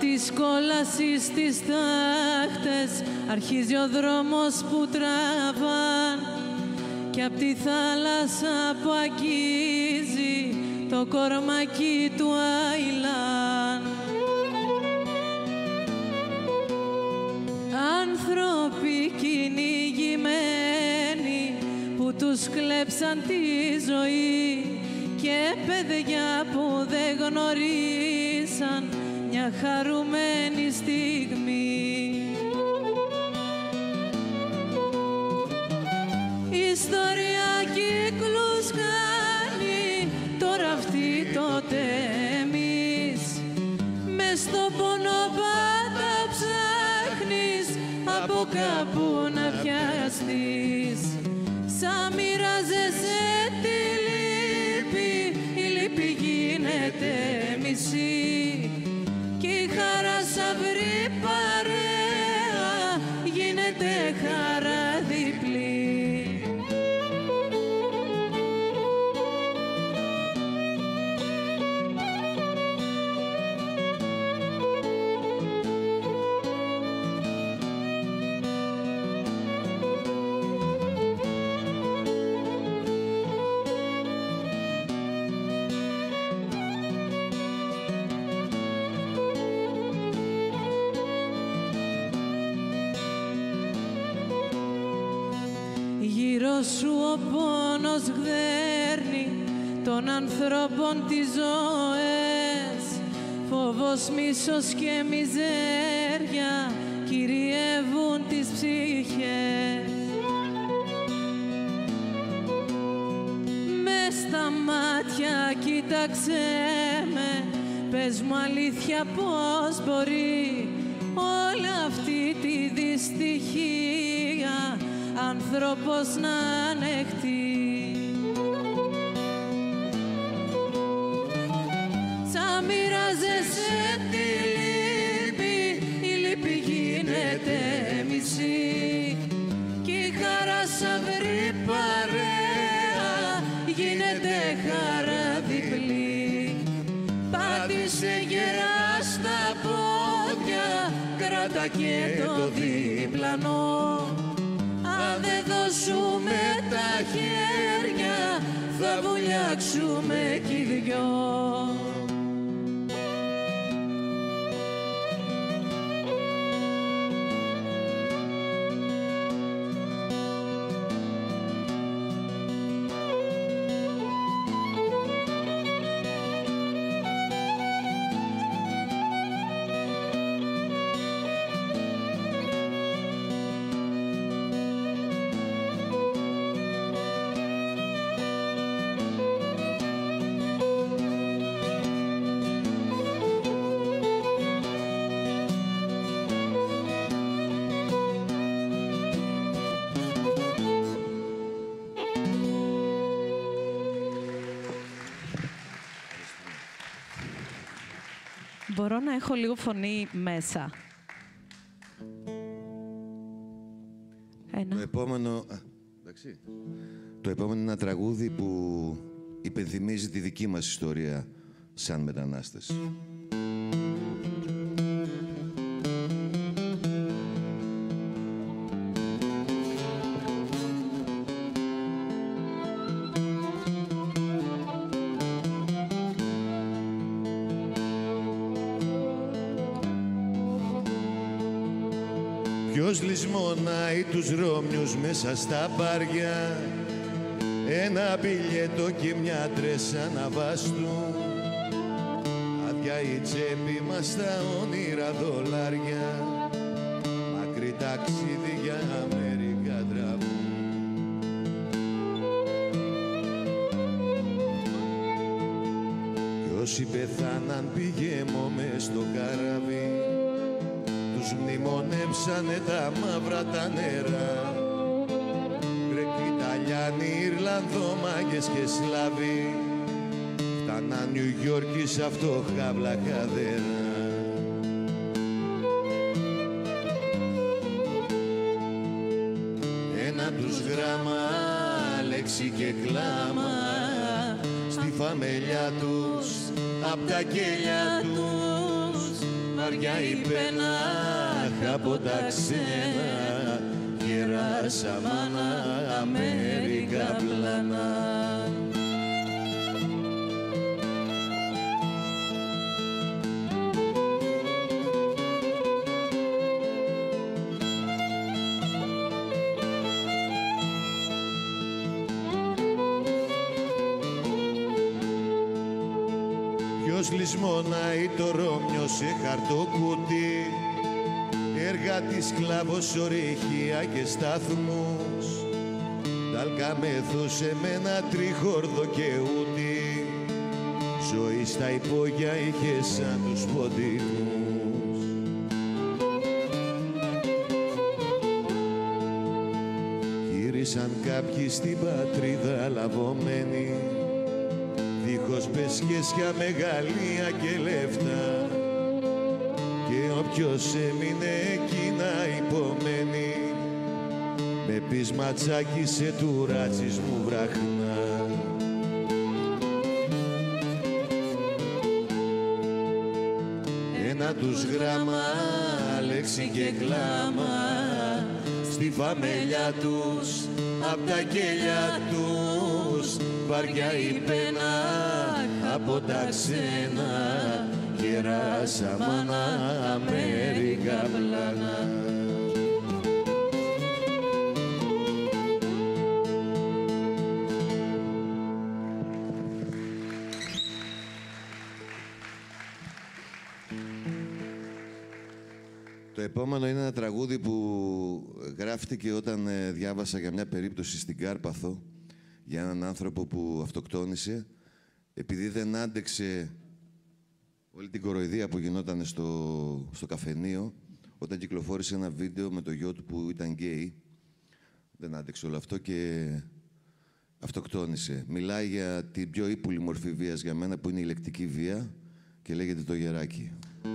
της κόλασης στις τάχτες αρχίζει ο δρόμος που τραβάν κι απ' τη θάλασσα που αγγίζει το κορμάκι του Άιλαν. Άνθρωποι κυνηγημένοι που τους κλέψαν τη ζωή και παιδιά που δεν γνωρίσαν μια χαρούμενη στιγμή. Η ιστορία κύκλους κάνει, τώρα αυτή τότε εμείς. Μες στο πόνο πάντα ψάχνεις από κάπου να πιαστείς. Σαν μοιράζεσαι τη λύπη, η λύπη γίνεται μισή κι η χαρά σαν βρει παρέα γίνεται χαρά διπλή. Γύρω σου ο πόνος γδέρνει των ανθρώπων τις ζωές. Φόβος, μίσος και μιζέρια κυριεύουν τις ψυχές. Μες στα μάτια κοίταξέ με, πες μου αλήθεια πώς μπορεί όλη αυτή τη δυστυχία άνθρωπος να ανεχτεί. Σαν μοιράζεσαι τη λύπη, η λύπη γίνεται μισή κι η χαρά σαν βρει παρέα γίνεται χαρά διπλή. Πάτησε γερά στα πόδια, κράτα και το διπλανό. Αν δεν δώσουμε τα χέρια, θα βουλιάξουμε κι οι δυο. Μπορώ να έχω λίγο φωνή μέσα. Ένα. Το επόμενο είναι ένα τραγούδι που υπενθυμίζει τη δική μας ιστορία σαν μετανάστες. Ποιος λησμονάει τους Ρώμιους μέσα στα μπάρια, ένα μπιλιέτο και μια τρέσα να βάστουν, άδεια η τσέπη μας στα όνειρα δολάρια, μακρύ ταξίδι για Αμερικά τραβούν. Κι όσοι πεθάναν πηγαίνω μες στο καράβι, τους μνημονεύσανε τα μαύρα τα νερά. Γκρέκοι, Ιταλιάνοι, Ιρλανδόμαγες και Σλάβοι, φτάναν Νιου Γιόρκη σ' αυτό χαύλα καδέρα. Ένα τους γράμμα, λέξη και κλάμα, στη φαμελιά τους, απ' τα κέλια τους, βαριά η πένα από τα ξένα, γεράσα μάνα Αμέρικα πλάνα. Ποιος λησμονάει το Ρώμιο σε χαρτοκούτι, εργάτης σκλάβος ορυχεία και σταθμούς, τάλκα μεθούσε με ένα τριχόρδο και ούτι, ζωή στα υπόγεια είχε σαν τους ποντινούς. Γύρισαν κάποιοι στην πατρίδα λαβωμένοι, δίχως πεσχέσια, μεγαλεία και λεφτά, και όποιος έμεινε εκεί να υπομένει, με πείσμα τσάκισε του ρατσισμού βραχνά. Ένα τους γράμμα, λέξη και κλάμα, στη φαμελιά τους, απ' τα κέλια τους, βαριά η πένα από τα ξένα, γεράσα μάνα Αμέρικα πλάνα. Το επόμενο είναι ένα τραγούδι που γράφτηκε όταν διάβασα για μια περίπτωση στην Κάρπαθο για έναν άνθρωπο που αυτοκτόνησε επειδή δεν άντεξε όλη την κοροϊδία που γινόταν στο καφενείο όταν κυκλοφόρησε ένα βίντεο με το γιο του που ήταν γκέι. Δεν άντεξε όλο αυτό και αυτοκτόνησε. Μιλάει για την πιο ύπουλη μορφή βίας για μένα που είναι η λεκτική βία και λέγεται το γεράκι.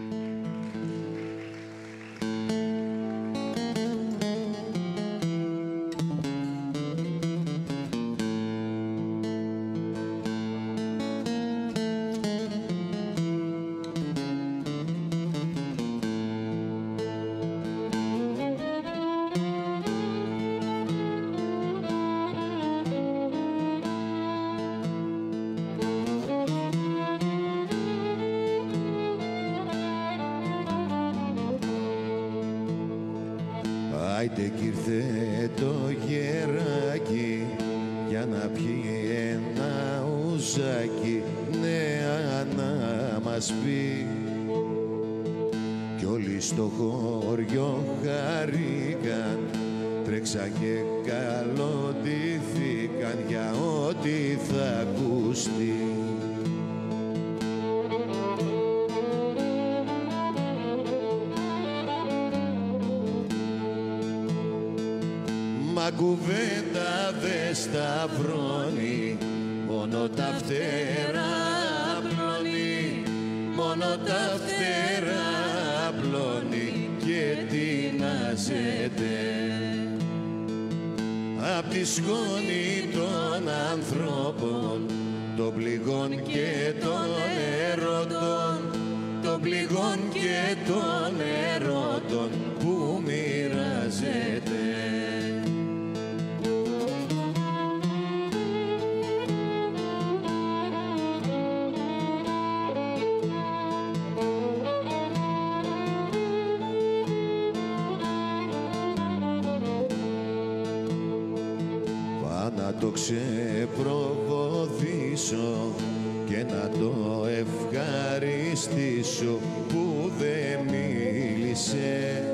Άιτε κι ήρθε το γεράκι για να πιει ένα ουζάκι, νέα να μας πει. Κι όλοι στο χωριό χαρήκαν, τρέξαν και καλοντήθηκαν για ό,τι θα ακουστεί. Μα κουβέντα δε σταυρώνει, μόνο τα φτερά απλώνει, μόνο τα φτερά απλώνει και τεινάζεται. Απ' τη σκόνη των ανθρώπων, των πληγών και των ερωτών, των πληγών και των ερωτών που μοιράζεται. Να το ξεπροβοδήσω και να το ευχαριστήσω που δεν μίλησε.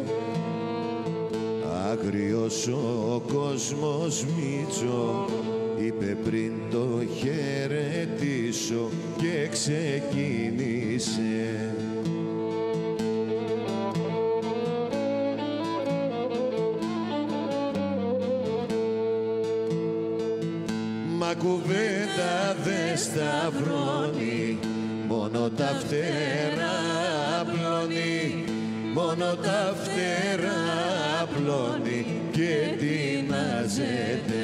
Άγριος ο κόσμος Μίτσο, είπε πριν το χαιρετήσω και ξεκίνησε. Μα κουβέντα δε σταυρώνει, μόνο τα φτερά απλώνει, μόνο τα φτερά απλώνει και τεινάζεται.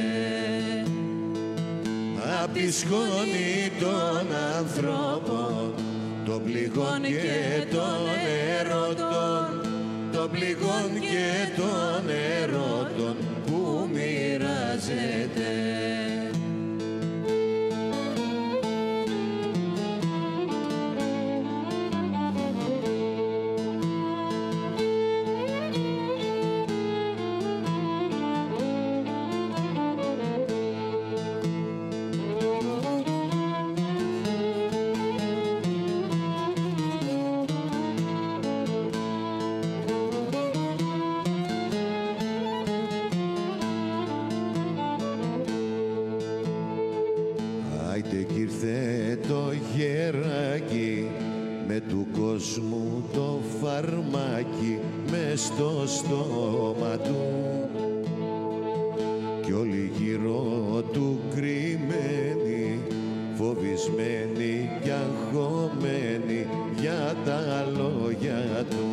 Απ' τη σκόνη των ανθρώπων, των πληγών και των ερωτών, των πληγών και των ερωτών που μοιράζεται. Με του κόσμου το φαρμάκι μες στο στόμα του κι όλοι γύρω του κρυμμένοι, φοβισμένοι κι αγχωμένοι για τα λόγια του.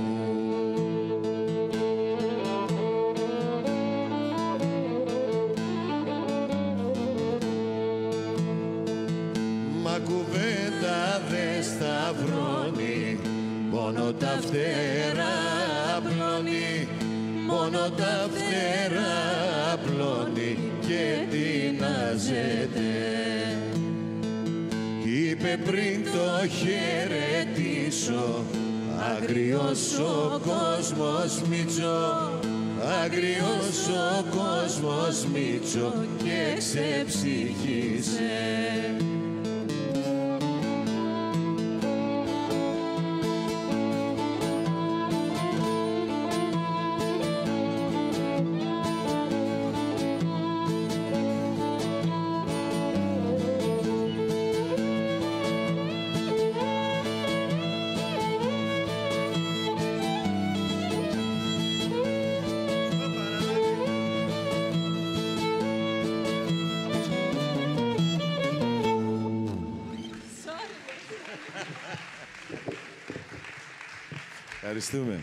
Μα κουβέντα δε σταυρώνει, μόνο τα φτερά απλώνει, μόνο τα φτερά απλώνει και τεινάζεται. Είπε πριν το χαιρετήσω, αγριός ο κόσμος Μίτσο, αγριός ο κόσμος Μίτσο και ξεψυχήσε. Ευχαριστούμε.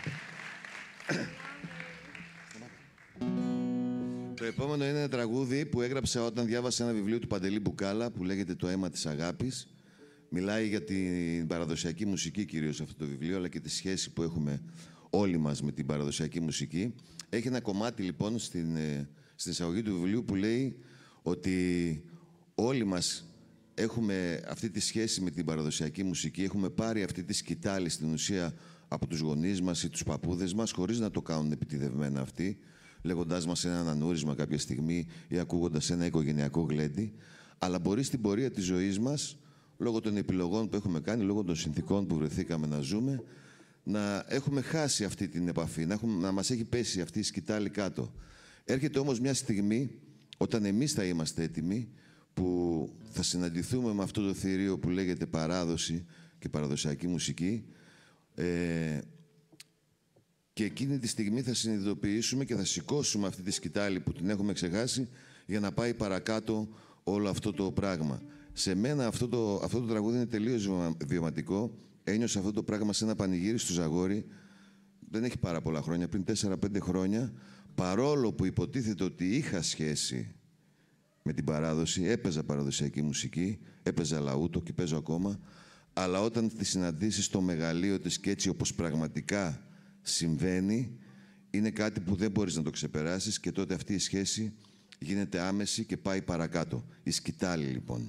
Το επόμενο είναι ένα τραγούδι που έγραψα όταν διάβασα ένα βιβλίο του Παντελή Μπουκάλα που λέγεται «Το αίμα της αγάπης». Μιλάει για την παραδοσιακή μουσική κυρίως αυτό το βιβλίο, αλλά και τη σχέση που έχουμε όλοι μας με την παραδοσιακή μουσική. Έχει ένα κομμάτι λοιπόν στην εισαγωγή του βιβλίου που λέει ότι όλοι μας έχουμε αυτή τη σχέση με την παραδοσιακή μουσική, έχουμε πάρει αυτή τη σκητάλη στην ουσία από τους γονείς μας ή τους παππούδες μας, χωρίς να το κάνουν επιτηδευμένα αυτοί, λέγοντάς μας ένα ανανούρισμα κάποια στιγμή ή ακούγοντας ένα οικογενειακό γλέντι, αλλά μπορεί στην πορεία της ζωής μας, λόγω των επιλογών που έχουμε κάνει, λόγω των συνθηκών που βρεθήκαμε να ζούμε, να έχουμε χάσει αυτή την επαφή, να μας έχει πέσει αυτή η σκητάλη κάτω. Έρχεται όμως μια στιγμή, όταν εμείς θα είμαστε έτοιμοι, που θα συναντηθούμε με αυτό το θηρίο που λέγεται παράδοση και παραδοσιακή μουσική, και εκείνη τη στιγμή θα συνειδητοποιήσουμε και θα σηκώσουμε αυτή τη σκητάλη που την έχουμε ξεχάσει για να πάει παρακάτω όλο αυτό το πράγμα. Σε μένα αυτό το τραγούδι είναι τελείως βιωματικό. Ένιωσα αυτό το πράγμα σε ένα πανηγύρι στο Ζαγόρι. Δεν έχει πάρα πολλά χρόνια, πριν 4-5 χρόνια. Παρόλο που υποτίθεται ότι είχα σχέση με την παράδοση, έπαιζα παραδοσιακή μουσική, έπαιζα λαούτο και παίζω ακόμα, αλλά όταν τη συναντήσεις στο μεγαλείο της και έτσι όπως πραγματικά συμβαίνει, είναι κάτι που δεν μπορείς να το ξεπεράσεις και τότε αυτή η σχέση γίνεται άμεση και πάει παρακάτω. Η σκητάλη, λοιπόν.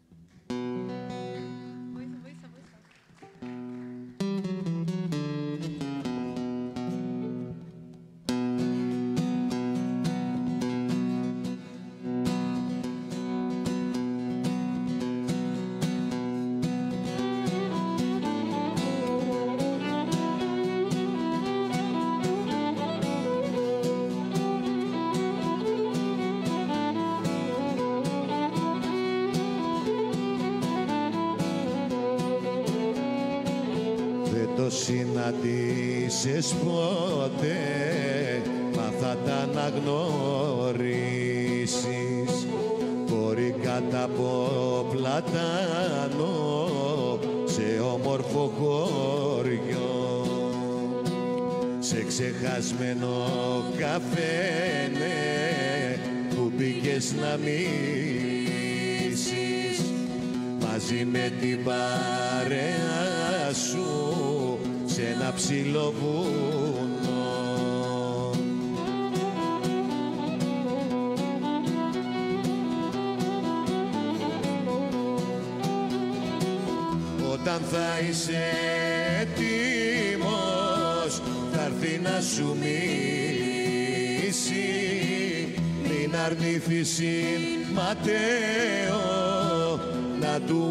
Συναντήσεις ποτέ, μα θα τα αναγνωρίσεις. Μπορεί κατά από πλατάνο σε όμορφο χωριό, σε ξεχασμένο καφένε που πήγες να μίσεις μαζί με την παρέα σου σε ένα ψηλό βουνό. Όταν θα είσαι έτοιμος, θα έρθει να σου μιλήσει. Μην αρνηθείς, Ματέο, να του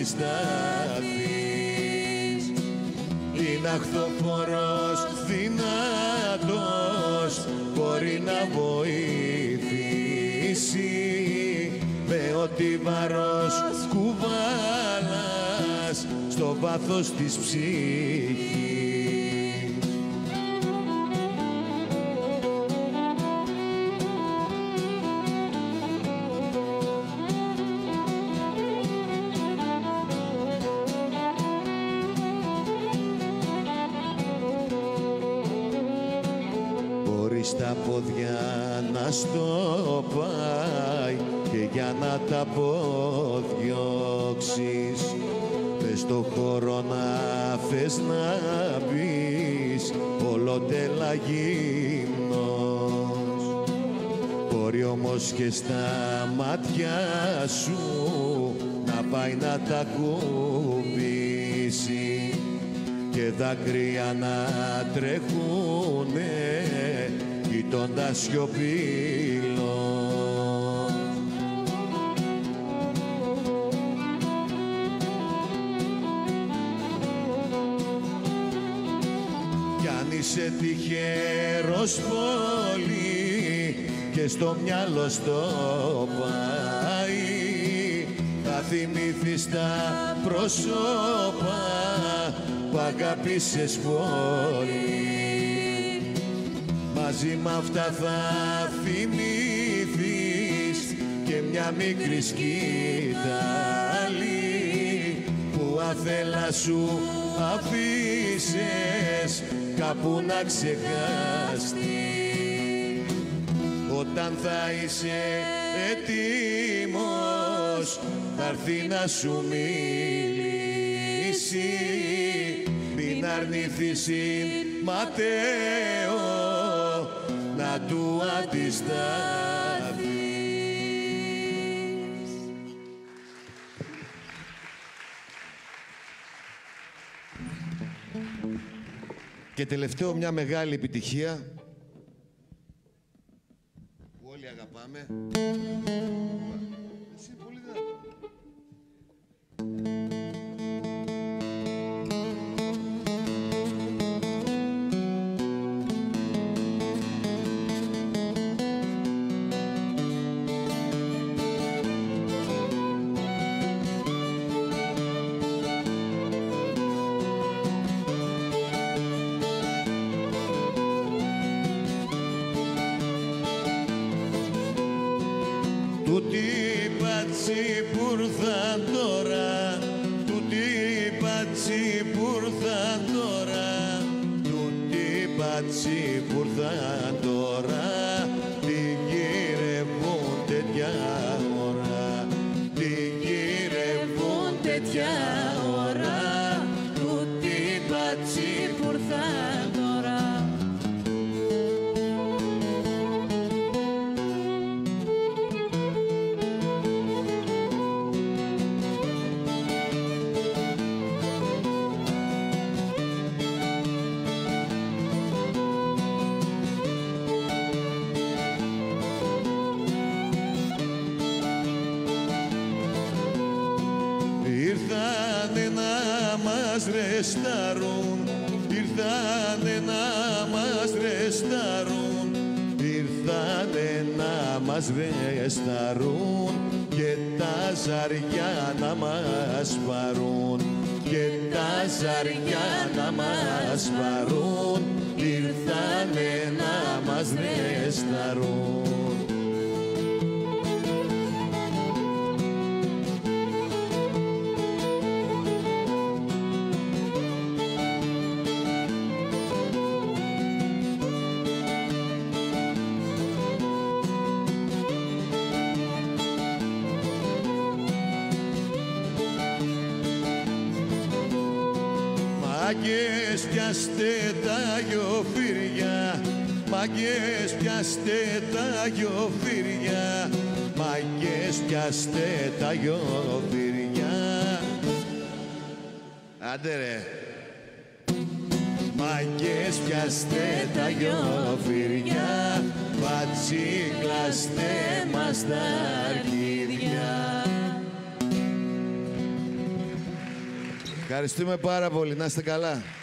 αντισταθείς. Είναι αχθοφόρος δυνατός, μπορεί να βοηθήσει. Με ό,τι βάρος κουβάλας στο βάθος της ψυχής. Μπορείς τα πόδια να στο πάει και για να τα αποδιώξεις, μες στο χώρο να θες να μπεις ολοτέλα γυμνός. Μπορεί όμως και στα μάτια σου να πάει να τα κουμπίσει και δάκρυα να τρέχουνε κοιτώντας σιωπηλό. Κι αν είσαι τυχερός πολύ και στο μυαλό στο πάει, θα θυμηθείς τα πρόσωπα που αγάπησες πολύ. Μαζί μ' αυτά θα θυμηθείς και μια μικρή σκητάλη που άθελα σου αφήσες κάπου να ξεχαστεί. Όταν θα είσαι έτοιμος, θα έρθει να σου μιλήσει. Μην αρνηθείς, Ματέο, να του αντισταθείς. Και τελευταίο, μια μεγάλη επιτυχία που όλοι αγαπάμε. Εσύ πολύ δυνατό. Τούτη πάτσι που ήρθαν τώρα, τούτη πάτσι που ήρθαν τώρα, τούτη πάτσι που ήρθαν τώρα, τι γυρεύουν τέτοια ώρα, τι γυρεύουν τέτοια ώρα, τούτη πάτσι που ήρθαν τώρα. Ήρθανε να μας ρεστάρουν, ήρθανε να μας ρεστάρουν, ήρθανε να μας ρεστάρουν και τα ζαριά να μας πάρουν, και τα ζαριά να μας πάρουν, ήρθανε να μας ρεστάρουν. Μάγκες πιάστε τα γιοφύρια, μάγκες πιάστε τα γιοφύρια, μάγκες πιάστε τα γιοφύρια. Άντε ρε. Μάγκες πιάστε τα γιοφύρια, πατσίκλαστε μας τα αρχίδια. Ευχαριστούμε πάρα πολύ. Να είστε καλά.